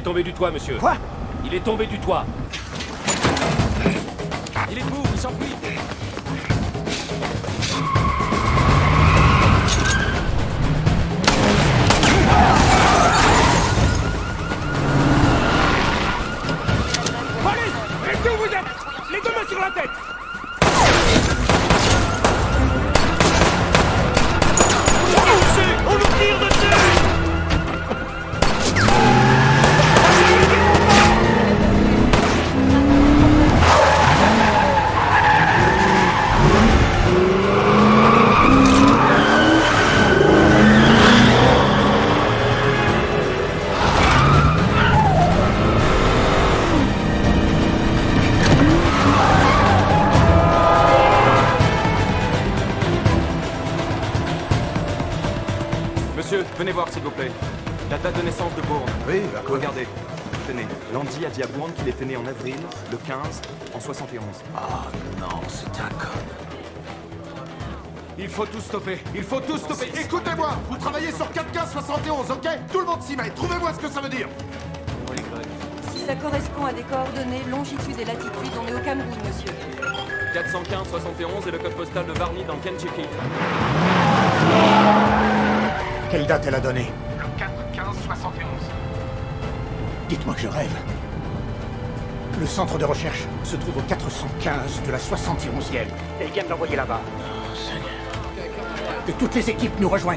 tombé du toit, monsieur. Quoi? Il est tombé du toit. Il est debout, il s'enfuit. Police! Restez où vous êtes! Les deux mains sur la tête! On nous tire dessus! Monsieur, venez voir s'il vous plaît. La date de naissance de Bourne. Oui, à quoi? Regardez. Tenez, Landy a dit à Bourne qu'il est né en avril, le 15, en 71. Ah non, c'est un con. Il faut tout stopper. Il faut tout stopper. Écoutez-moi. Vous travaillez sur 4-15-71, ok? Tout le monde s'y met. Trouvez-moi ce que ça veut dire. Si ça correspond à des coordonnées, longitude et latitude, on est au Cameroun, monsieur. 415-71 et le code postal de Varny dans le Kentucky. Quelle date elle a donnée? Le 4-15-71. Dites-moi que je rêve. Le centre de recherche se trouve au 415 de la 71e. Et ils viennent l'envoyer là-bas. Que toutes les équipes nous rejoignent.